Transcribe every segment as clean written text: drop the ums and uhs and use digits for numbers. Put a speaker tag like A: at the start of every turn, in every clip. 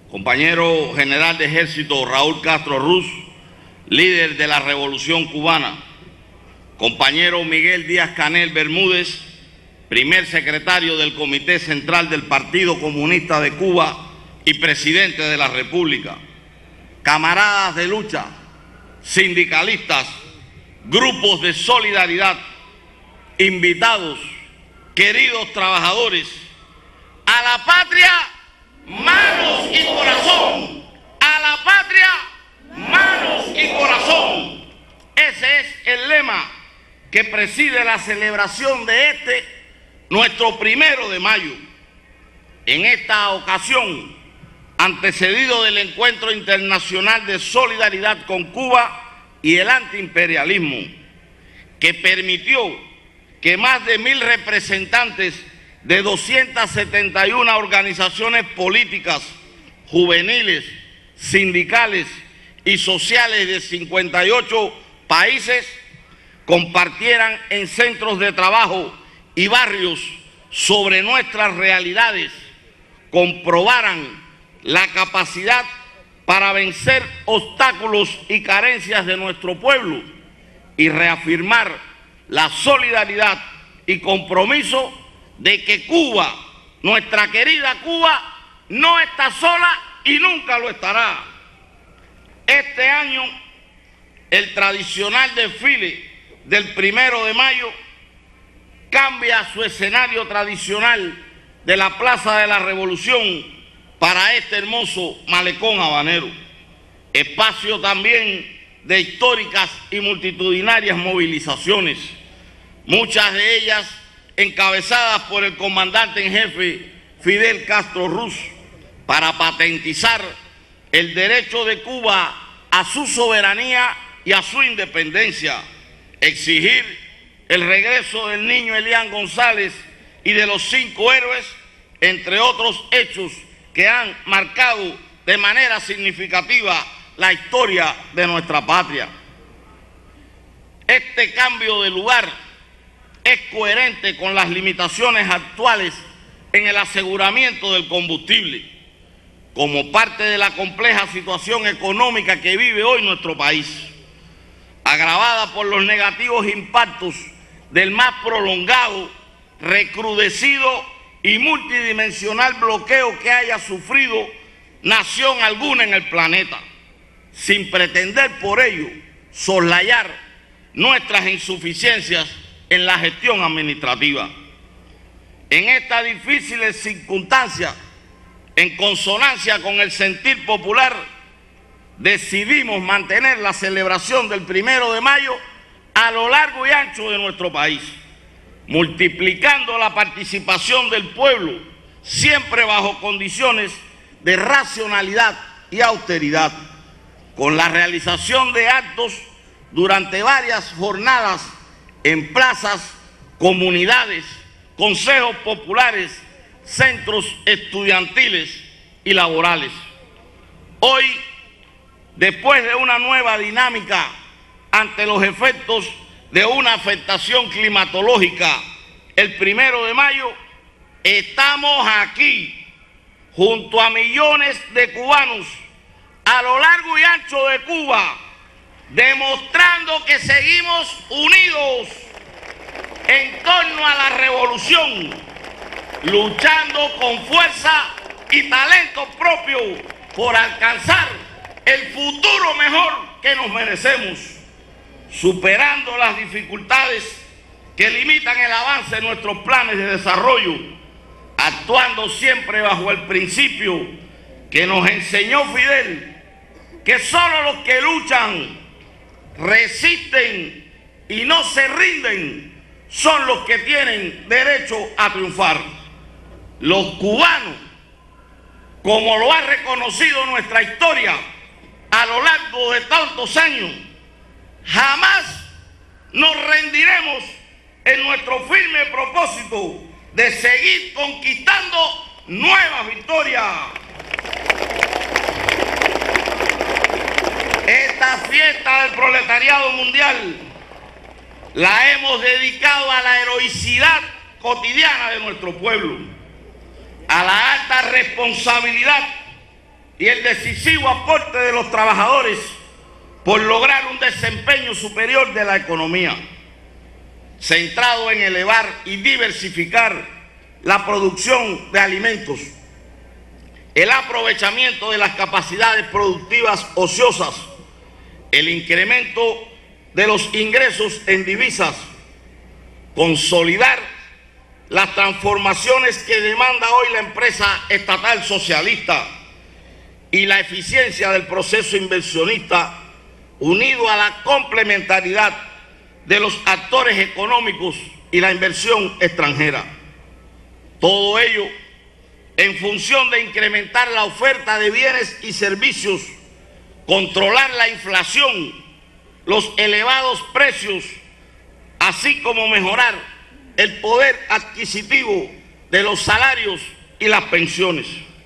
A: compañero general de ejército Raúl Castro Ruz, líder de la Revolución Cubana, compañero Miguel Díaz-Canel Bermúdez, primer secretario del Comité Central del Partido Comunista de Cuba y presidente de la República, camaradas de lucha, sindicalistas, grupos de solidaridad, invitados, queridos trabajadores, a la patria, manos y corazón, a la patria, manos y corazón. Ese es el lema que preside la celebración de nuestro 1 de mayo. En esta ocasión, antecedido del Encuentro Internacional de Solidaridad con Cuba y el antiimperialismo, que permitió que más de 1000 representantes de 271 organizaciones políticas, juveniles, sindicales y sociales de 58 países compartieran en centros de trabajo y barrios sobre nuestras realidades, comprobaran la capacidad para vencer obstáculos y carencias de nuestro pueblo y reafirmar la solidaridad y compromiso de que Cuba, nuestra querida Cuba, no está sola y nunca lo estará. Este año, el tradicional desfile del 1 de mayo cambia su escenario tradicional de la Plaza de la Revolución para este hermoso malecón habanero, espacio también de históricas y multitudinarias movilizaciones, muchas de ellas encabezadas por el comandante en jefe Fidel Castro Ruz, para patentizar el derecho de Cuba a su soberanía y a su independencia, exigir el regreso del niño Elian González y de los 5 héroes, entre otros hechos que han marcado de manera significativa la historia de nuestra patria. Este cambio de lugar es coherente con las limitaciones actuales en el aseguramiento del combustible, como parte de la compleja situación económica que vive hoy nuestro país, agravada por los negativos impactos del más prolongado, recrudecido y multidimensional bloqueo que haya sufrido nación alguna en el planeta, sin pretender por ello soslayar nuestras insuficiencias en la gestión administrativa. En estas difíciles circunstancias, en consonancia con el sentir popular, decidimos mantener la celebración del 1 de mayo a lo largo y ancho de nuestro país, multiplicando la participación del pueblo, siempre bajo condiciones de racionalidad y austeridad, con la realización de actos durante varias jornadas en plazas, comunidades, consejos populares, centros estudiantiles y laborales. Hoy, después de una nueva dinámica ante los efectos de una afectación climatológica, el 1 de mayo, estamos aquí, junto a millones de cubanos a lo largo y ancho de Cuba, demostrando que seguimos unidos en torno a la revolución, luchando con fuerza y talento propio por alcanzar el futuro mejor que nos merecemos, superando las dificultades que limitan el avance de nuestros planes de desarrollo, actuando siempre bajo el principio que nos enseñó Fidel, que solo los que luchan, resisten y no se rinden son los que tienen derecho a triunfar. Los cubanos, como lo ha reconocido nuestra historia a lo largo de tantos años, jamás nos rendiremos en nuestro firme propósito de seguir conquistando nuevas victorias. Esta fiesta del proletariado mundial la hemos dedicado a la heroicidad cotidiana de nuestro pueblo, a la alta responsabilidad y el decisivo aporte de los trabajadores por lograr un desempeño superior de la economía, centrado en elevar y diversificar la producción de alimentos, el aprovechamiento de las capacidades productivas ociosas, el incremento de los ingresos en divisas, consolidar las transformaciones que demanda hoy la empresa estatal socialista y la eficiencia del proceso inversionista, unido a la complementariedad de los actores económicos y la inversión extranjera. Todo ello en función de incrementar la oferta de bienes y servicios, controlar la inflación, los elevados precios, así como mejorar el poder adquisitivo de los salarios y las pensiones.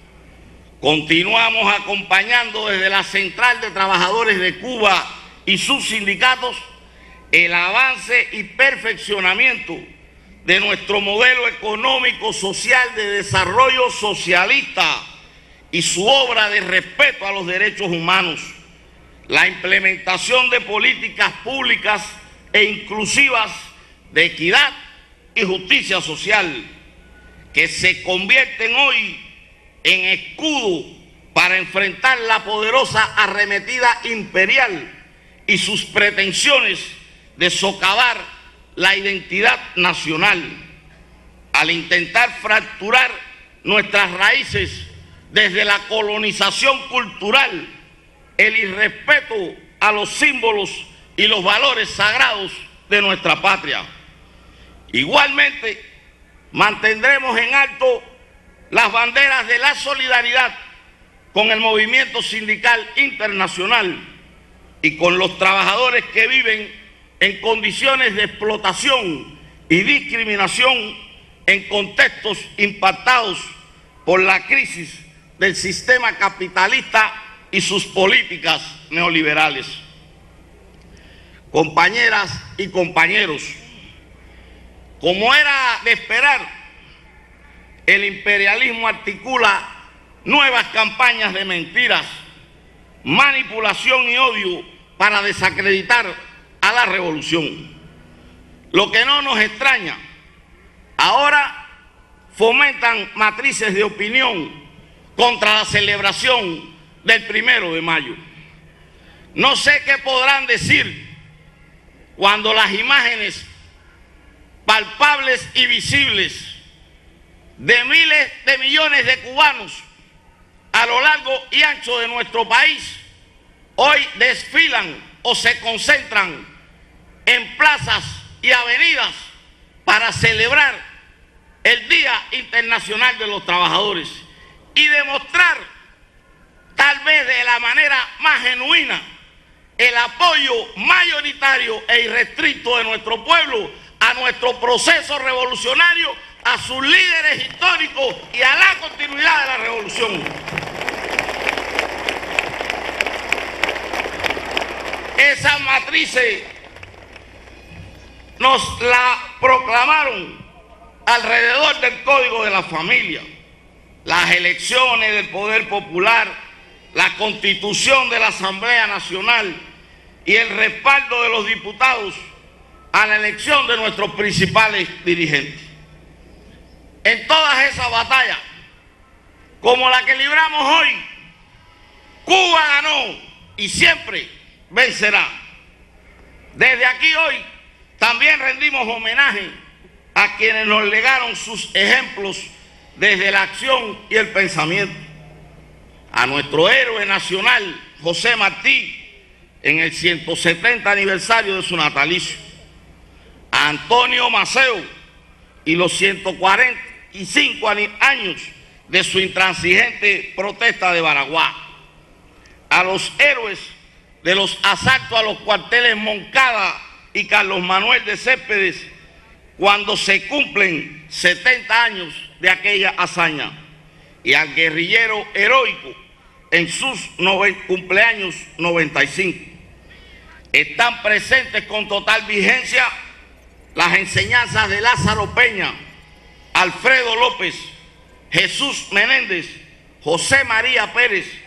A: Continuamos acompañando desde la Central de Trabajadores de Cuba y sus sindicatos el avance y perfeccionamiento de nuestro modelo económico social de desarrollo socialista y su obra de respeto a los derechos humanos, la implementación de políticas públicas e inclusivas de equidad y justicia social, que se convierten hoy en escudo para enfrentar la poderosa arremetida imperial y sus pretensiones de socavar la identidad nacional, al intentar fracturar nuestras raíces desde la colonización cultural, el irrespeto a los símbolos y los valores sagrados de nuestra patria. Igualmente, mantendremos en alto las banderas de la solidaridad con el movimiento sindical internacional y con los trabajadores que viven en condiciones de explotación y discriminación en contextos impactados por la crisis del sistema capitalista y sus políticas neoliberales. Compañeras y compañeros, como era de esperar, el imperialismo articula nuevas campañas de mentiras, manipulación y odio para desacreditar a la revolución. Lo que no nos extraña, ahora fomentan matrices de opinión contra la celebración del 1 de mayo. No sé qué podrán decir cuando las imágenes palpables y visibles de miles de millones de cubanos a lo largo y ancho de nuestro país hoy desfilan o se concentran en plazas y avenidas para celebrar el Día Internacional de los Trabajadores y demostrar, tal vez de la manera más genuina, el apoyo mayoritario e irrestricto de nuestro pueblo a nuestro proceso revolucionario, a sus líderes históricos y a la continuidad de la revolución. Esas matrices nos la proclamaron alrededor del Código de la Familia, las elecciones del Poder Popular, la Constitución de la Asamblea Nacional y el respaldo de los diputados a la elección de nuestros principales dirigentes. En todas esas batallas, como la que libramos hoy, Cuba ganó y siempre vencerá. Desde aquí hoy también rendimos homenaje a quienes nos legaron sus ejemplos desde la acción y el pensamiento. A nuestro héroe nacional, José Martí, en el 170 aniversario de su natalicio. A Antonio Maceo y los 145 años de su intransigente protesta de Baraguá. A los héroes de los asaltos a los cuarteles Moncada y Carlos Manuel de Céspedes, cuando se cumplen 70 años de aquella hazaña, y al guerrillero heroico en sus cumpleaños 95. Están presentes con total vigencia las enseñanzas de Lázaro Peña, Alfredo López, Jesús Menéndez, José María Pérez,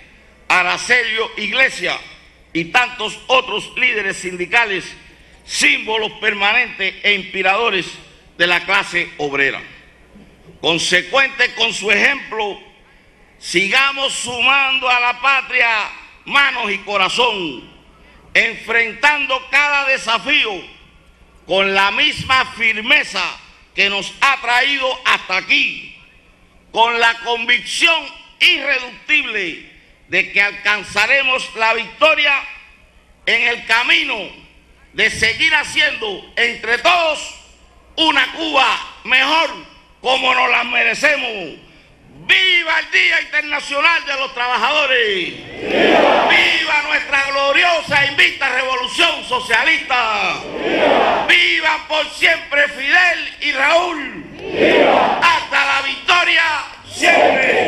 A: Aracelio Iglesias y tantos otros líderes sindicales, símbolos permanentes e inspiradores de la clase obrera. Consecuente con su ejemplo, sigamos sumando a la patria manos y corazón, enfrentando cada desafío con la misma firmeza que nos ha traído hasta aquí, con la convicción irreductible de que alcanzaremos la victoria en el camino de seguir haciendo entre todos una Cuba mejor como nos la merecemos. ¡Viva el Día Internacional de los Trabajadores! ¡Viva! ¡Viva nuestra gloriosa e invicta revolución socialista! ¡Viva! ¡Vivan por siempre Fidel y Raúl! ¡Viva! ¡Hasta la victoria siempre!